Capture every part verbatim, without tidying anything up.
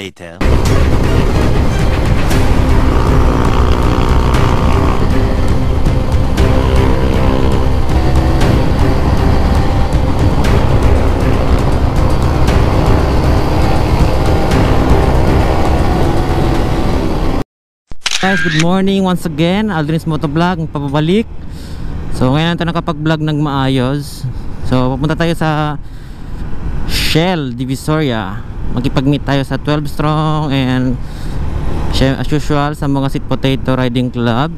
later. Guys, good morning once again. Aldrin's Motovlog, pababalik. So ngayon natin nakapag-vlog ng maayos. So pupunta tayo sa Shell Divisoria. Magkipag-meet tayo sa twelve strong and as usual sa mga Sweet Potato Riding Club.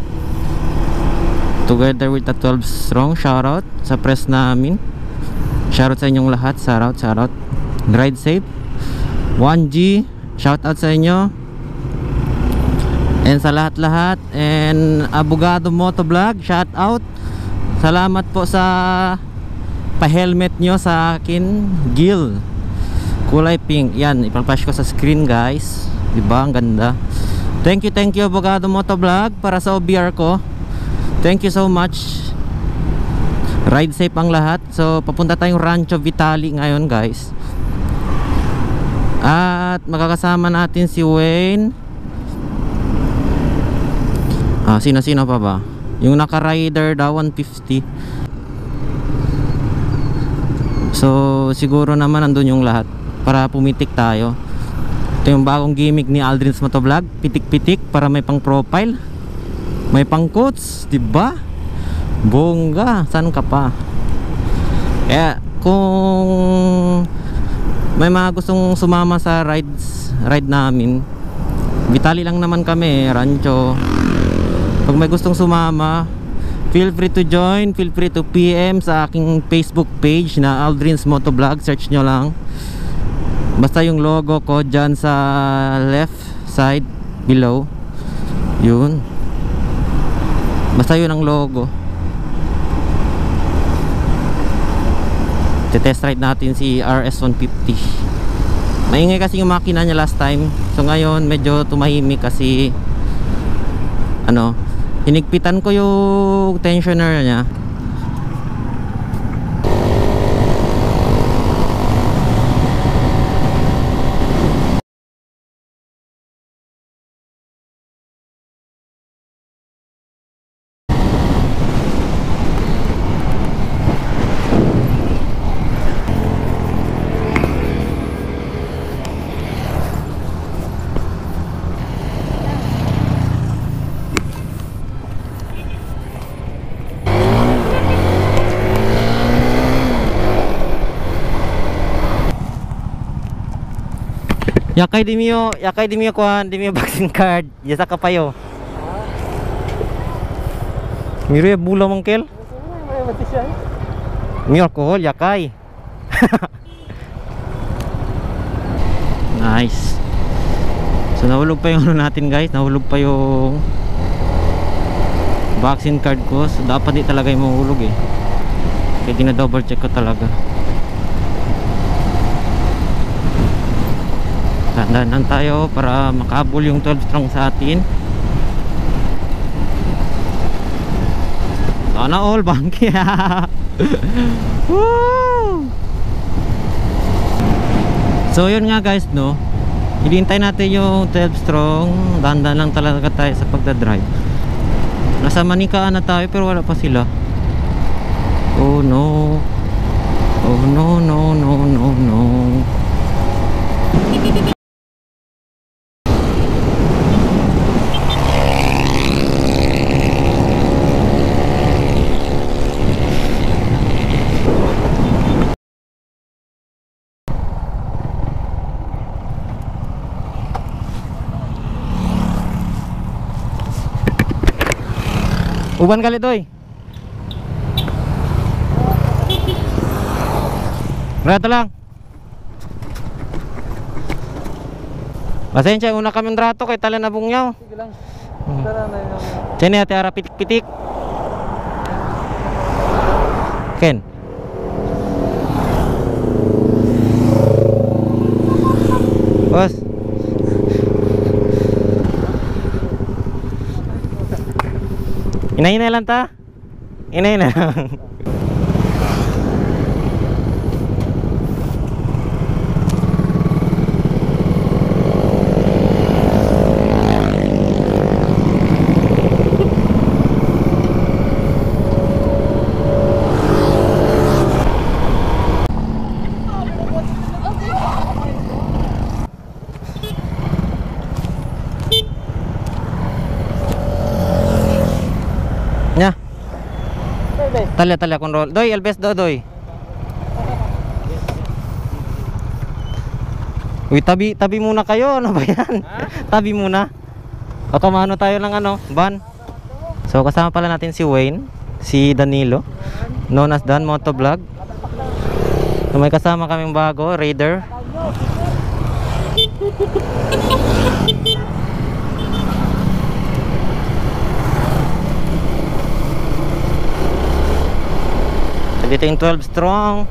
Together with the twelve strong, shoutout sa press namin. Shoutout sa inyong lahat. Shoutout, shoutout. Ride safe. one G, shoutout sa inyo. And sa lahat-lahat, and Abogado Motovlog, shout out. Salamat po sa pa-helmet nyo sa akin, Gil. Kulay pink. Yan, ipalpash ko sa screen, guys. Diba? Ang ganda. Thank you, thank you Abogado Motovlog para sa O B R ko. Thank you so much. Ride safe ang lahat. So, papunta tayong Rancho Vitali ngayon, guys. At makakasama natin si Wayne. Ah, sino-sino pa ba? Yung naka-rider daw one fifty. So siguro naman andun yung lahat para pumitik tayo. Ito yung bagong gimmick ni Aldrin's Motovlog, pitik-pitik para may pang profile, may pang quotes, diba? Bongga, saan ka pa? Kaya kung may mga gustong sumama sa rides, ride namin, Vitali lang naman kami, Rancho. Pag may gustong sumama, feel free to join, feel free to P M sa aking Facebook page na Aldrin's Motovlog. Search nyo lang. Basta yung logo ko dyan sa left side below. Yun. Basta yun ang logo. Test ride natin si R S one fifty. Maingay kasi yung makina niya last time. So ngayon medyo tumahimik kasi ano, hinigpitan ko yung tensioner niya. Yakay di miyo, yakay di miyo kuan, di miyo vaccine card. Yasa ka payo. Miro ya bula mangkel. Miyo alcohol yakay. Nice. So nahulog pa yung ano natin, guys. Nahulog pa yung vaccine card ko. So dapat di talaga yung mahulog eh. Kaya dina-double check ko talaga. Dandanan tayo para makabol yung twelve strong sa atin. Sana all bangki. So yun nga, guys, no, hinihintay natin yung twelve strong. Dandan lang talaga tayo sa pagdadrive. Nasa Manikaan na tayo pero wala pa sila. Oh no. Oh no no no no no. Uban kali toy. Rato lang. Pasensya, una kaming rato kay tala na bungyaw. Sige lang. Hmm. Tara na yun. Tiyan ate ara pitik-pitik. Ken. Bos. Inay-inay lang ta. Inay-inay lang. Talya, talya, control. Doy, Elbes do, doy. Uy, tabi, tabi muna kayo. Ano ba yan? Tabi muna. O, kamano tayo ng ano, van. So, kasama pala natin si Wayne, si Danilo, known as Dan Motovlog. So, may kasama kaming bago, Raider. Dito yung twelve strong.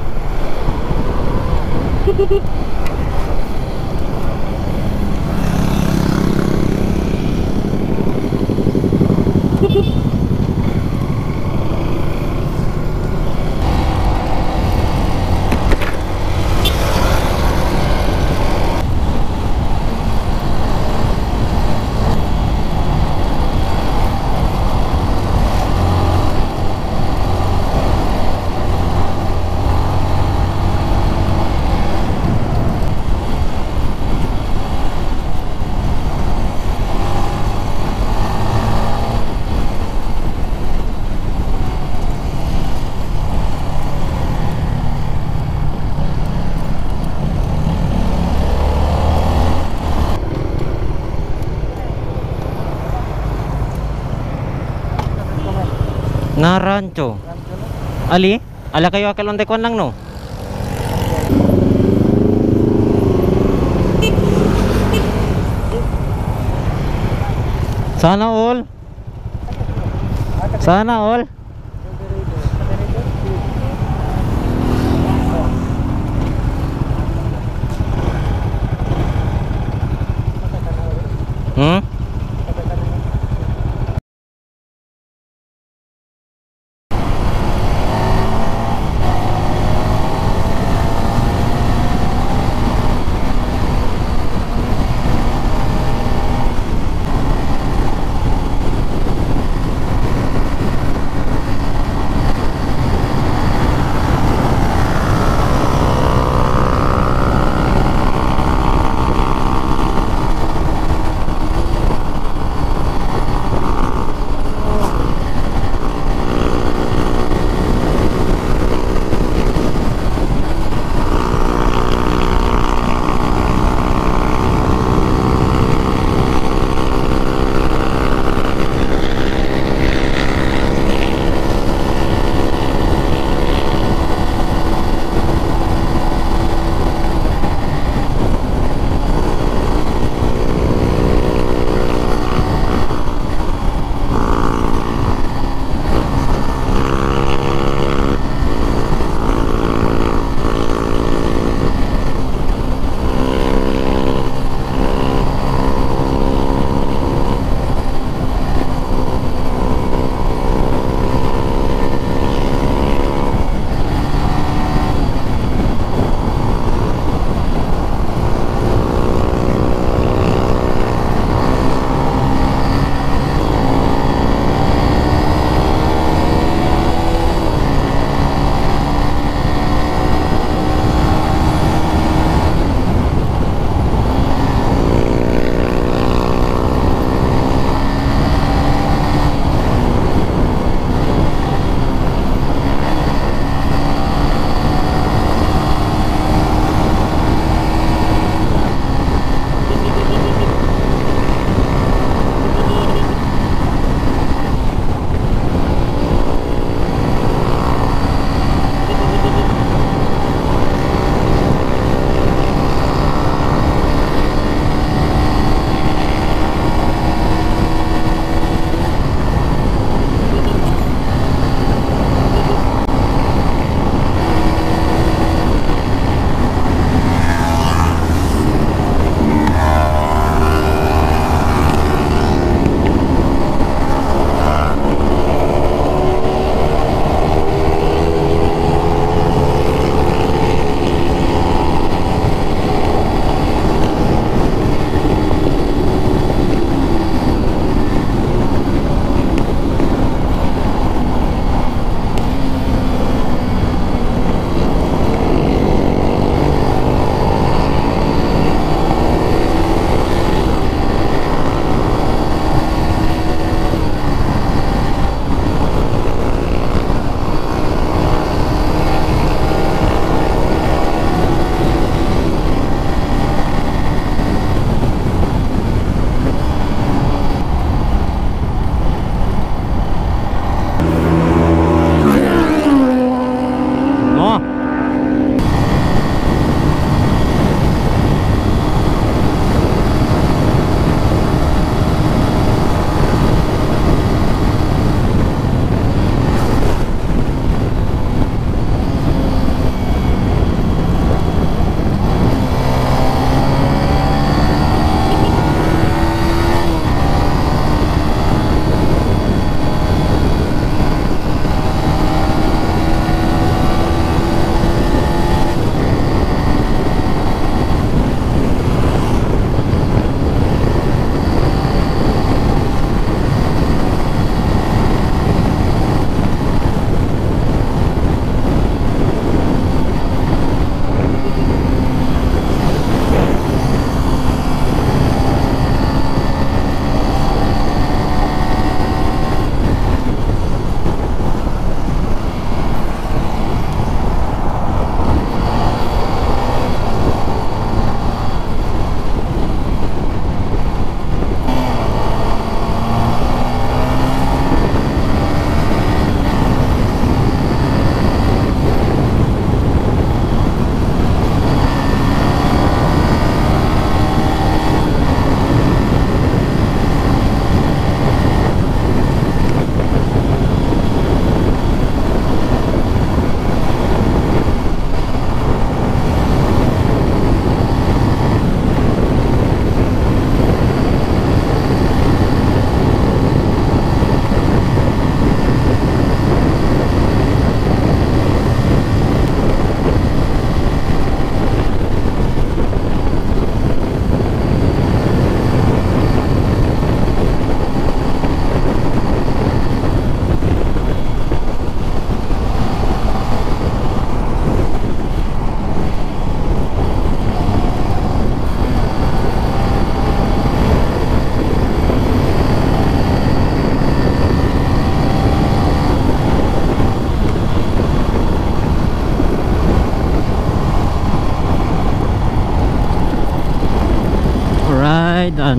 Na rancho. Ali? Ala kayo akalon dekwan lang no? Sana all. Sana all. Hmm?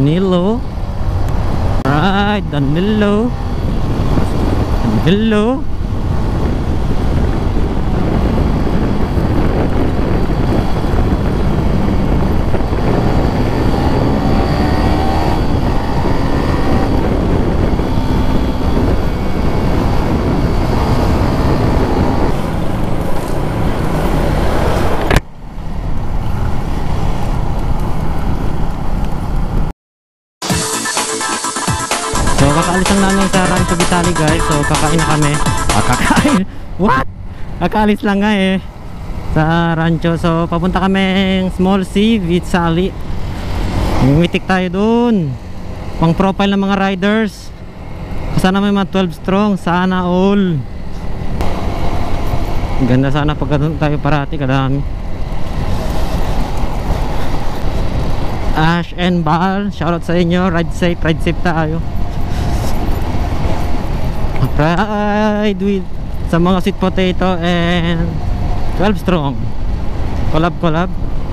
Danilo. Alright, Danilo. Danilo. So kakaalis lang namin sa Rancho Vitali guys. So kakain na kami. Ah, kakain? What? Kakaalis lang nga eh sa Rancho. So papunta kami Small Sea Vitali. Mitik tayo dun. Pang profile ng mga riders. Sana may mga twelve strong. Sana all. Ganda sana pag ganun tayo parati kadami. Ash and Bal, shoutout sa inyo. Ride safe, ride safe tayo. Ride with sa mga sweet potato and twelve strong. Collab collab.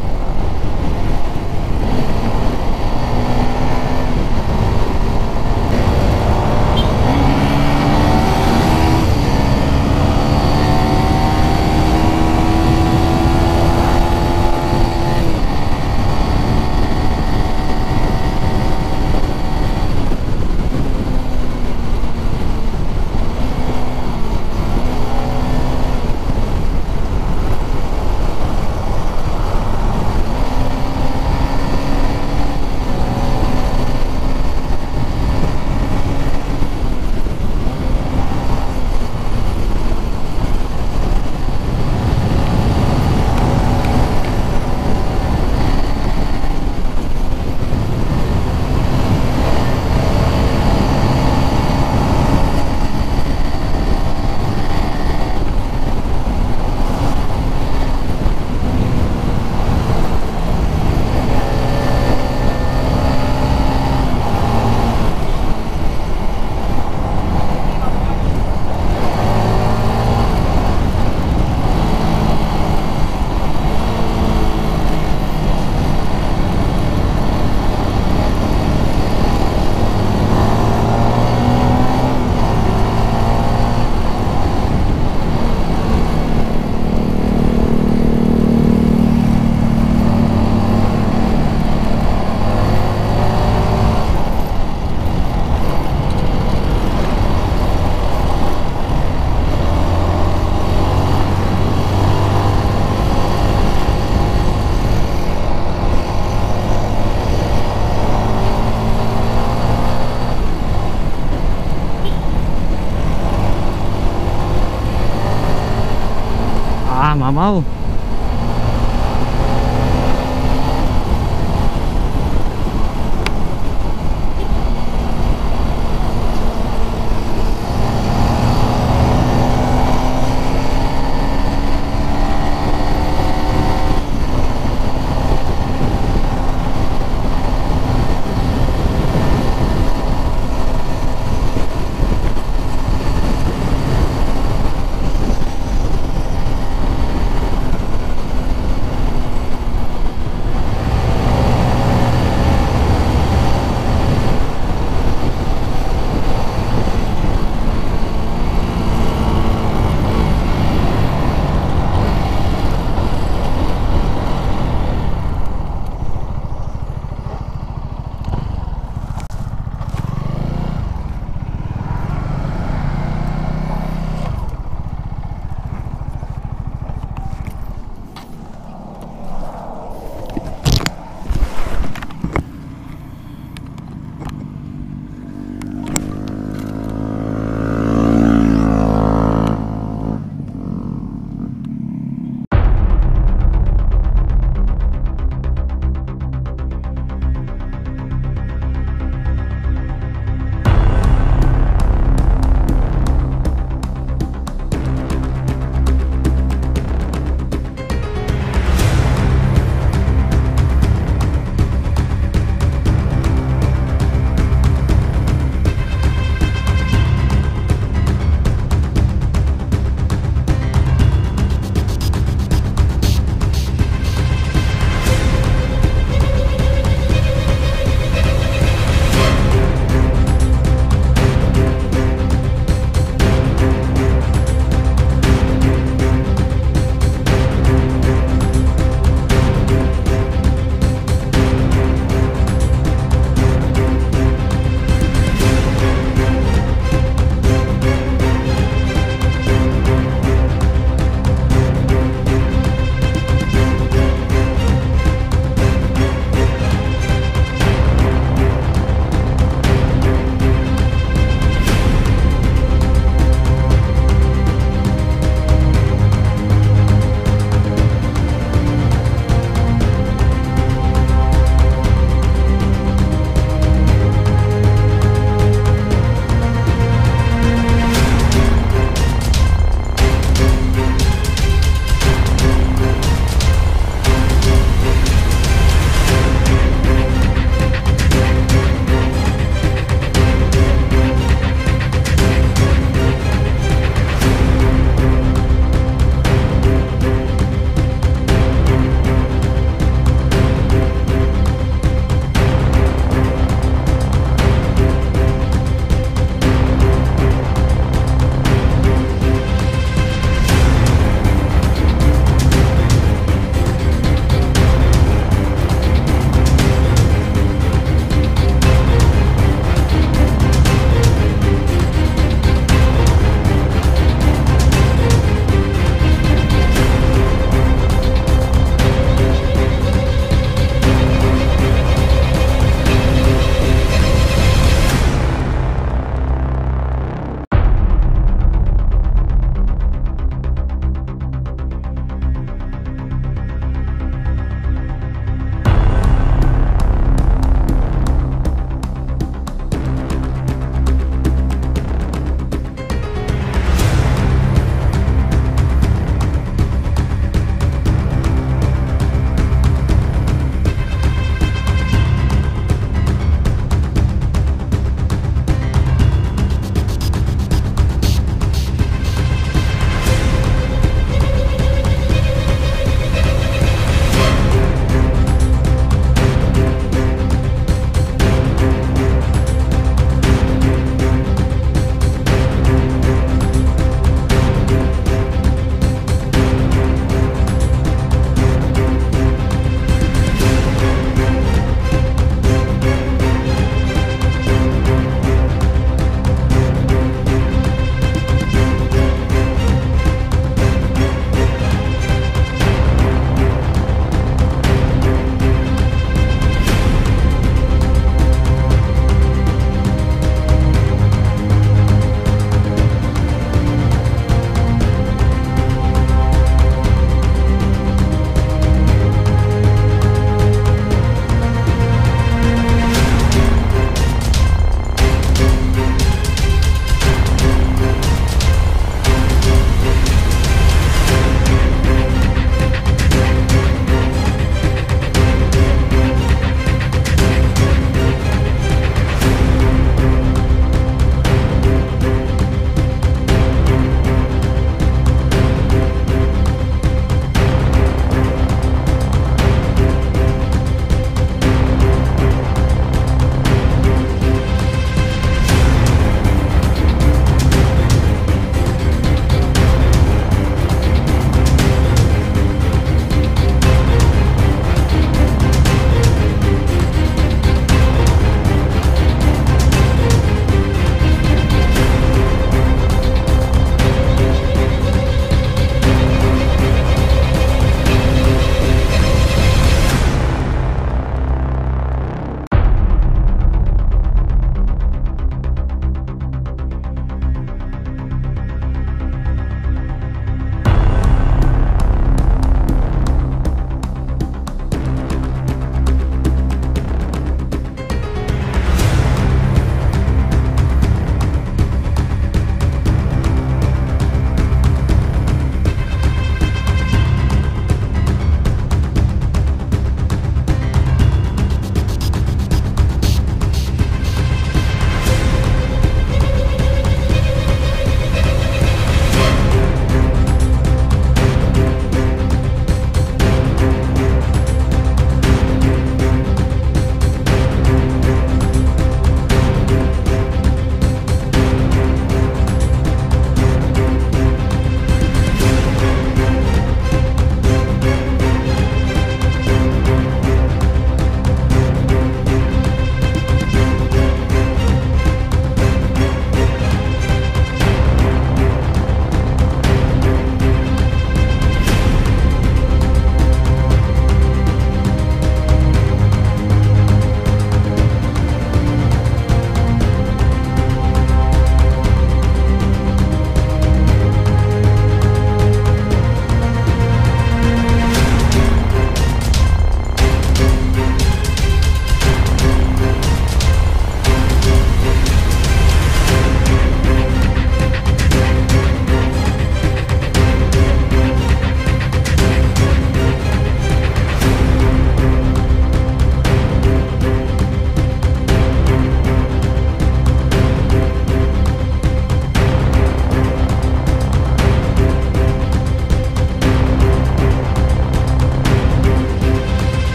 Mamaw.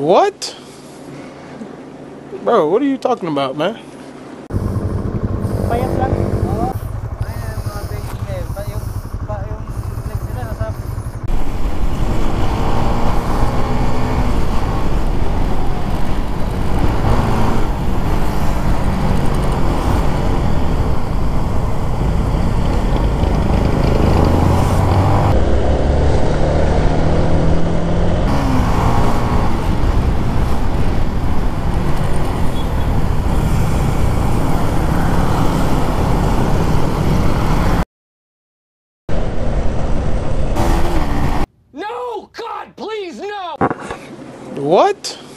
What? Bro, what are you talking about, man? Payat lang. Oo. Ayan, mga baking ngayon. Pa, yung, pa, yung flex nila nasa... What?